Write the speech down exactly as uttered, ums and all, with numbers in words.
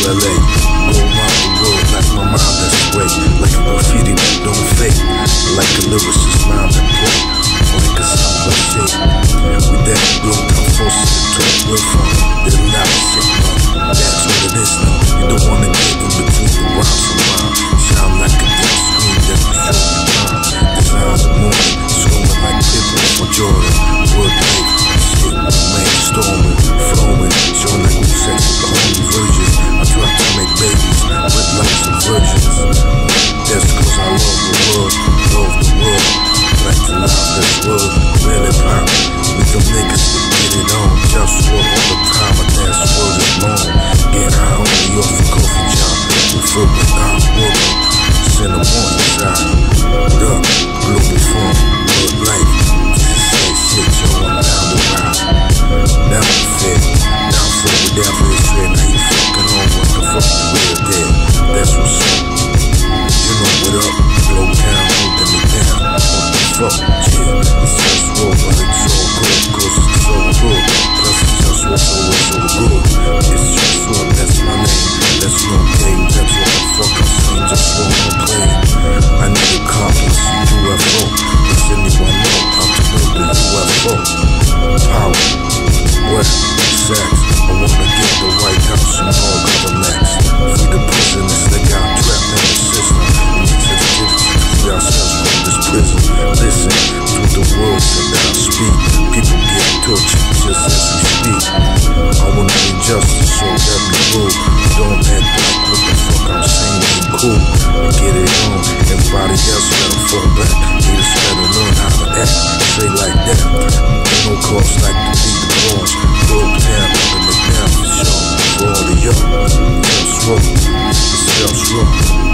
L A. Go around the world like my mind that's way. Like a graffiti that don't fake. Like a lyricist mind that play. Like a simple shape. With that blow down forces to talk real from. They're not shit, man. That's what it is now. You don't wanna get in between the rhymes and rhyme. Shine like a deep screen that's before your time. Design the morning, screaming like Pippen or Jordan. Word life, shit, man, storming, flowing. Showing like we sex with the holy virgins. I try to make babies with lights and virgins. That's cause I love the world, love the world. Like to live this world, really pop. With them niggas that get it on. Just war all the time, but that's word is long. Get high only off a coffee job. We fill with our water. Send them on the side. What up? Global firm, world life. Just say shit, yo, I'm down the ride. Now I'm fit, now I'm fit with that real shit. Now you fucking on what the fuck you real dead. That's what's up. You know what up? Glow town, holding it down. What the fuck? Yeah, it's just war, but it's all good. Cause it's so good. Plus it's just war, so it's so good. It's just war, that's my name. That's no game, that's what the fuck I'm saying. Just war, no play. I need a compass, U F O. Does anyone know how to build a U F O? Power, what, sex. I wanna get the White House and all governments. Free the prisoners that got trapped in the system. We need sensitivity to free ourselves from this prison. Listen to the words that I speak. People get tortured just as we speak. I wanna be justice, so that we rule. Don't act like what the fuck I'm saying ain't cool. And get it on. Everybody else better fall back. Haters better learn how to act. Say like that. Ain't no cause like to be the boss. Globe town, open it down for sure. For all of y'all, just roll. It's just roll.